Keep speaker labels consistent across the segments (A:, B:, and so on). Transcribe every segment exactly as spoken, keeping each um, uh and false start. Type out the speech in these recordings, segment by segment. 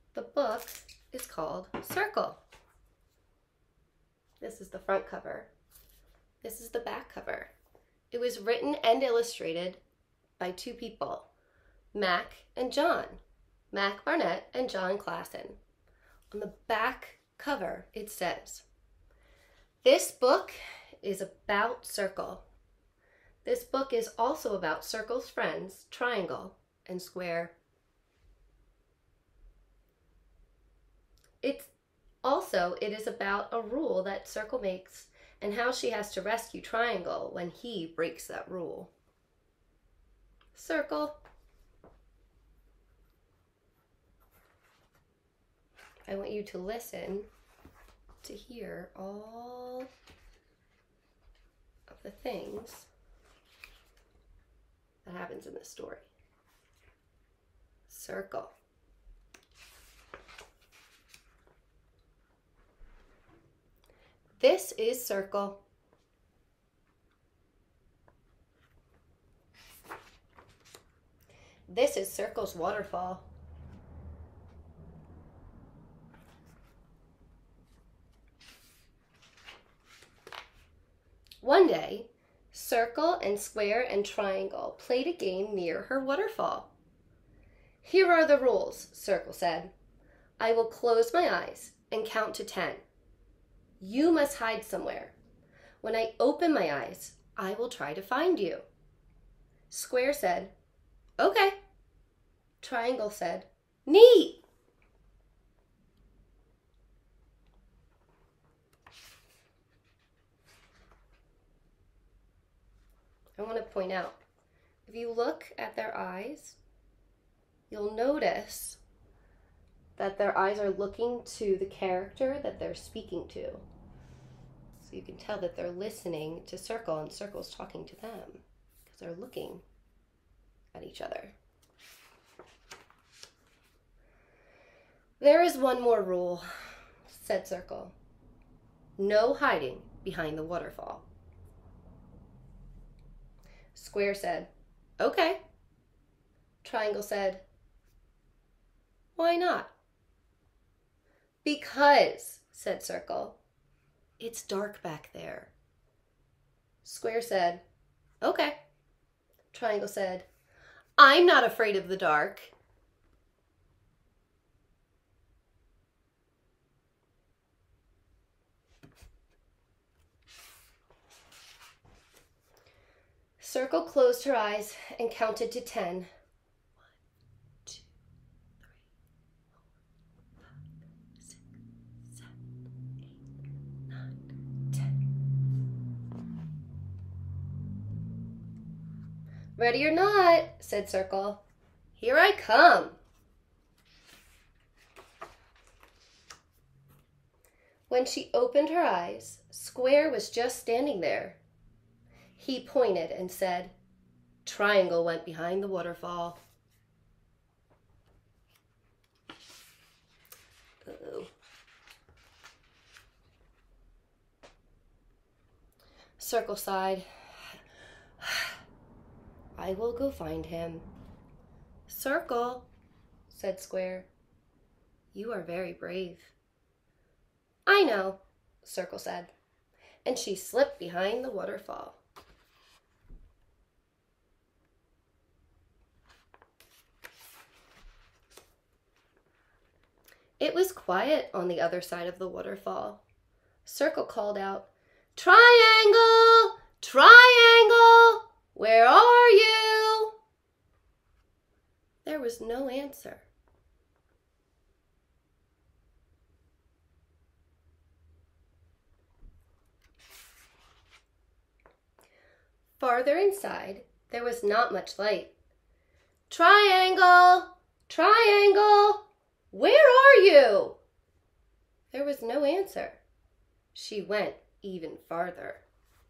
A: The book is called Circle. This is the front cover. This is the back cover. It was written and illustrated by two people, Mac and John, Mac Barnett and John Klassen. On the back cover, it says, "This book is about Circle. This book is also about Circle's friends, Triangle and Square." It's also, it is about a rule that Circle makes and how she has to rescue Triangle when he breaks that rule. Circle. I want you to listen to hear all of the things that happens in this story. Circle. This is Circle. This is Circle's waterfall. One day, Circle and Square and Triangle played a game near her waterfall. "Here are the rules," Circle said. "I will close my eyes and count to ten. You must hide somewhere. When I open my eyes, I will try to find you." Square said, "Okay." Triangle said, "Neat." I want to point out, if you look at their eyes, you'll notice that their eyes are looking to the character that they're speaking to. So you can tell that they're listening to Circle and Circle's talking to them because they're looking at each other. "There is one more rule," said Circle. "No hiding behind the waterfall." Square said, "Okay." Triangle said, "Why not?" "Because," said Circle, "it's dark back there." Square said, "Okay." Triangle said, "I'm not afraid of the dark." Circle closed her eyes and counted to ten. One, two, three, four, five, six, seven, eight, nine, ten. "Ready or not," said Circle, "here I come." When she opened her eyes, Square was just standing there. He pointed and said, "Triangle went behind the waterfall." Uh-oh. Circle sighed. "I will go find him." "Circle," said Square, "you are very brave." "I know," Circle said, and she slipped behind the waterfall. It was quiet on the other side of the waterfall. Circle called out, "Triangle! Triangle! Where are you?" There was no answer. Farther inside, there was not much light. "Triangle! Triangle! Where are you?" There was no answer. She went even farther.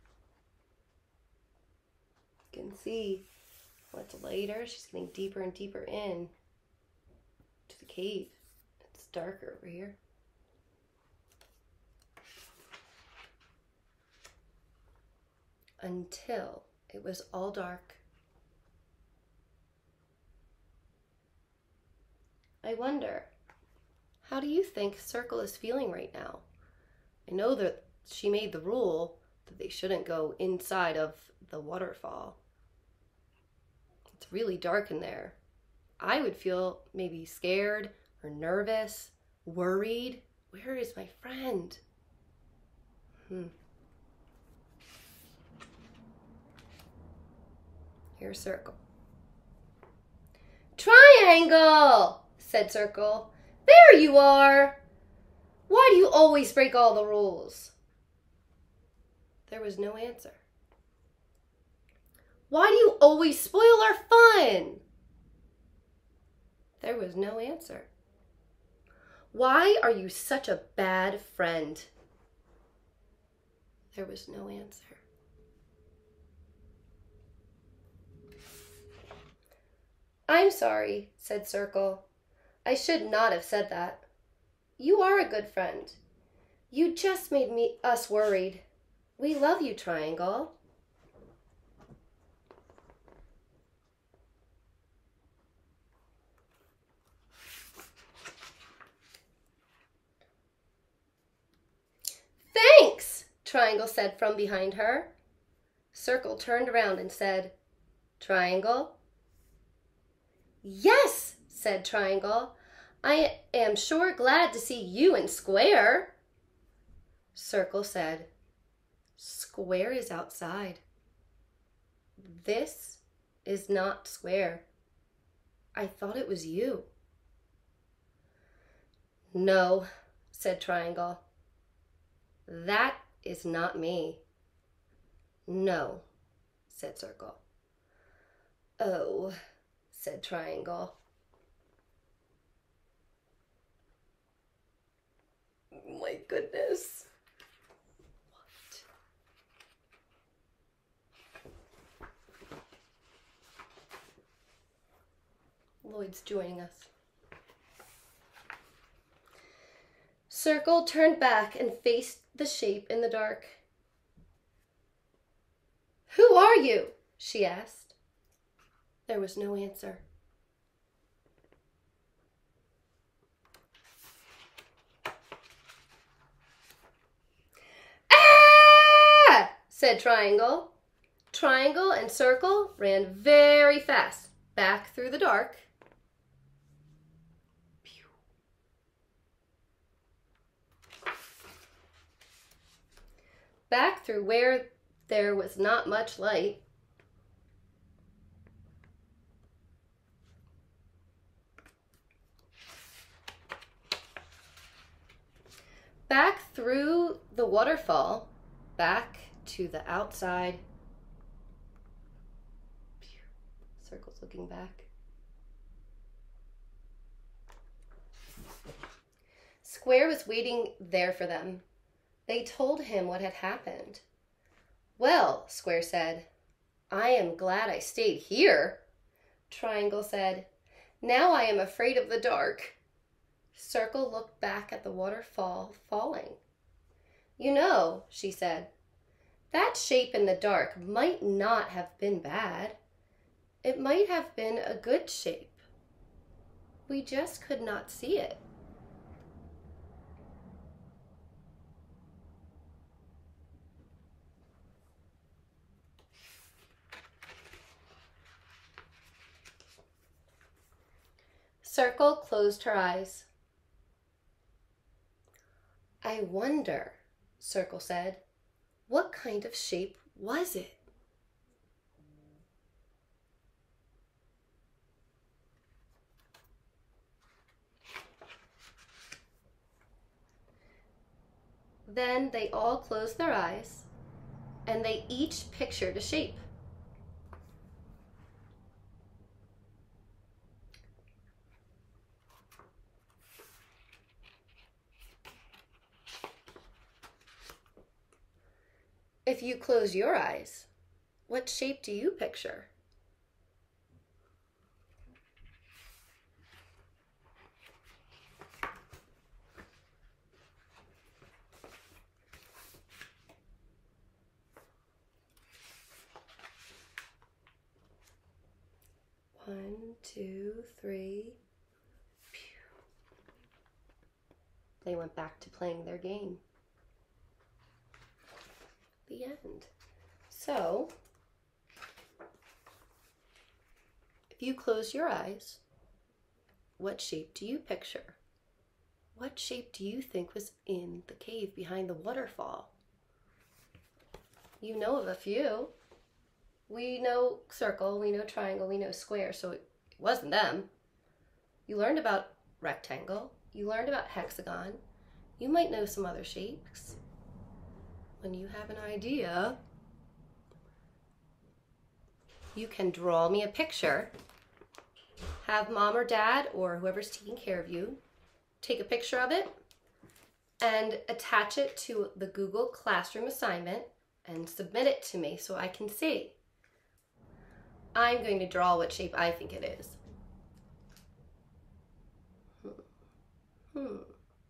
A: You can see what's later. She's getting deeper and deeper in to the cave. It's darker over here. Until it was all dark. I wonder How do you think Circle is feeling right now? I know that she made the rule that they shouldn't go inside of the waterfall. It's really dark in there. I would feel maybe scared or nervous, worried. Where is my friend? Hmm. Here's Circle. Triangle, said Circle. There you are. Why do you always break all the rules? There was no answer. Why do you always spoil our fun? There was no answer. Why are you such a bad friend? There was no answer. I'm sorry, said Circle. I should not have said that. You are a good friend. You just made me us worried. We love you, Triangle. Thanks, Triangle said from behind her. Circle turned around and said, Triangle? Yes, said Triangle. I am sure glad to see you and Square. Circle said, Square is outside. This is not Square. I thought it was you. No, said Triangle. That is not me. No, said Circle. Oh, said Triangle. My goodness. What? Lloyd's joining us. Circle turned back and faced the shape in the dark. Who are you? She asked. There was no answer. Ah! Said Triangle. Triangle and Circle ran very fast back through the dark. Back through where there was not much light. Back through the waterfall, back to the outside. Circle's looking back. Square was waiting there for them. They told him what had happened. Well, Square said, I am glad I stayed here. Triangle said, now I am afraid of the dark. Circle looked back at the waterfall falling. You know, she said, that shape in the dark might not have been bad. It might have been a good shape. We just could not see it. Circle closed her eyes. I wonder, Circle said, what kind of shape was it? Then they all closed their eyes, and they each pictured a shape. If you close your eyes, what shape do you picture? One, two, three. Pew. they went back to playing their game. The end. So, if you close your eyes, what shape do you picture? What shape do you think was in the cave behind the waterfall? You know of a few. We know circle, we know triangle, we know square, so it wasn't them. You learned about rectangle, you learned about hexagon. You might know some other shapes. When you have an idea, you can draw me a picture. Have mom or dad or whoever's taking care of you take a picture of it and attach it to the Google Classroom assignment and submit it to me so I can see. I'm going to draw what shape I think it is. Hmm. Hmm.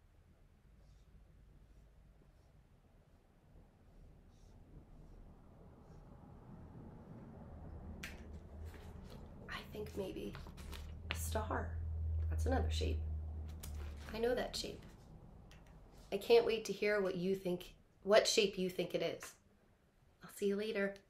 A: I think maybe a star. That's another shape. I know that shape. I can't wait to hear what you think, what shape you think it is. I'll see you later.